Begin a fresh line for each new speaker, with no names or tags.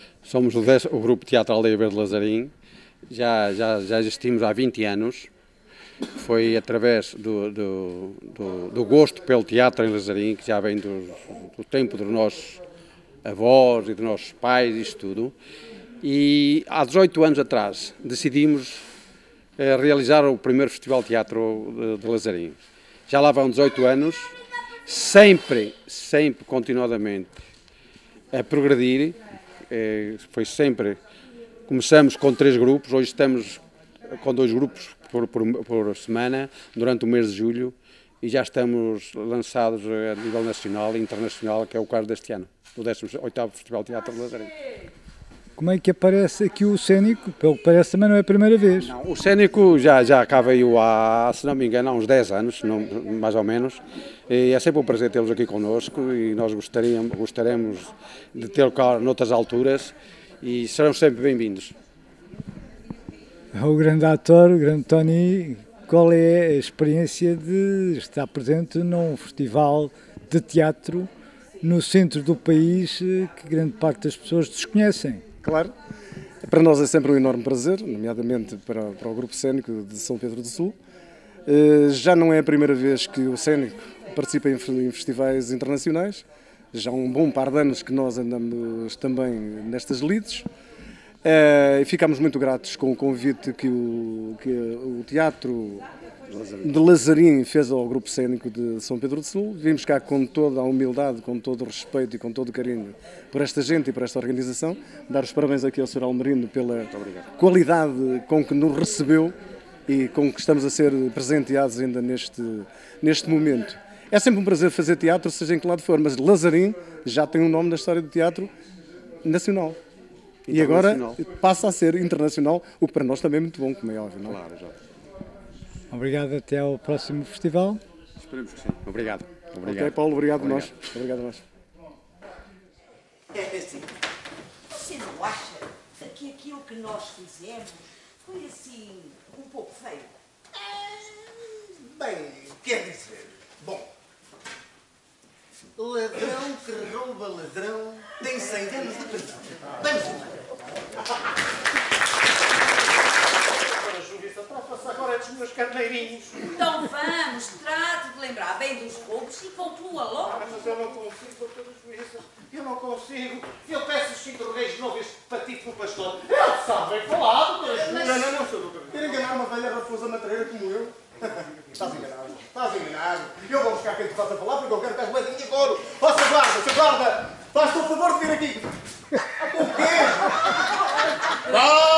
Somos o Grupo Teatro Aldeia Verde Lazarim, já existimos há 20 anos. Foi através do gosto pelo teatro em Lazarim, que já vem do tempo dos nossos avós e dos nossos pais, isto tudo. E há 18 anos atrás decidimos realizar o primeiro Festival de Teatro de Lazarim. Já lá vão 18 anos, sempre continuadamente a progredir. Foi sempre, começamos com 3 grupos, hoje estamos com 2 grupos por semana, durante o mês de julho, e já estamos lançados a nível nacional e internacional, que é o caso deste ano, do 18º Festival de Teatro de Lazarim.
Como é que aparece aqui o Cénico? Pelo que parece também não é a primeira vez.
Não, o Cénico já cá veio há, se não me engano, há uns 10 anos, mais ou menos, e é sempre um prazer tê-los aqui connosco e nós gostaremos de tê-lo cá noutras alturas e serão sempre bem-vindos.
O grande ator, o grande Tony, qual é a experiência de estar presente num festival de teatro no centro do país que grande parte das pessoas desconhecem?
Claro, para nós é sempre um enorme prazer, nomeadamente para o Grupo Cénico de São Pedro do Sul. Já não é a primeira vez que o Cénico participa em festivais internacionais, já há um bom par de anos que nós andamos também nestas lides. E ficamos muito gratos com o convite que o Teatro de Lazarim fez ao Grupo Cénico de São Pedro do Sul. Vimos cá com toda a humildade, com todo o respeito e com todo o carinho por esta gente e por esta organização. Dar os parabéns aqui ao Sr. Almerino pela qualidade com que nos recebeu e com que estamos a ser presenteados ainda neste momento. É sempre um prazer fazer teatro, seja em que lado for, mas Lazarim já tem um nome na história do teatro nacional. E agora passa a ser internacional, o que para nós também é muito bom, como é óbvio, não é?
Claro, já.
Obrigado, até ao próximo festival.
Esperemos que sim. Obrigado.
Ok, Paulo, obrigado a nós. Obrigado a nós.
É assim, você não acha que aquilo que nós fizemos foi assim, um pouco feio?
Bem, quer dizer, bom, ladrão que rouba ladrão tem 100 anos de prisão. Vamos embora. Agora é dos meus carneirinhos.
Então vamos, trate de lembrar bem dos roubos e conclua logo.
Mas eu não consigo, doutor juíza. Eu não consigo. Eu peço os 5 reis de novo este patito no pastor. Ele sabe bem falar, doutor juíza. Não, senhor doutor. Quer enganar uma velha raposa matreira como eu? Estás enganado, estás enganado. Eu vou buscar quem te faça falar porque eu quero que as moedinhas de couro. Ó, seu guarda, faz-te o favor de vir aqui. O quê?